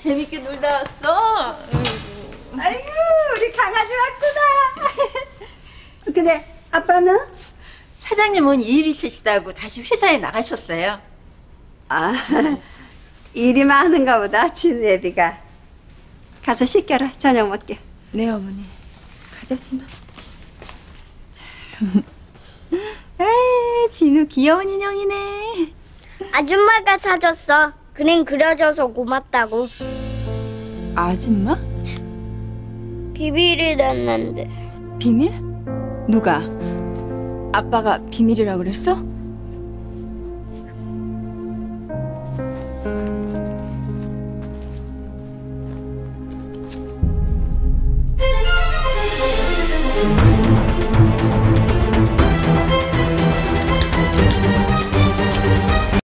재밌게 놀다 왔어? 아이고, 우리 강아지 왔구나. 근데 아빠는? 사장님은 일 있으시다고 다시 회사에 나가셨어요. 아, 일이 많은가 보다, 진우애비가. 가서 씻겨라, 저녁 먹게. 네, 어머니. 가자, 진우. 아, 진우 귀여운 인형이네. 아줌마가 사줬어. 그림 그려줘서 고맙다고. 아줌마? 비밀이랬는데. 비밀? 누가? 아빠가 비밀이라고 그랬어?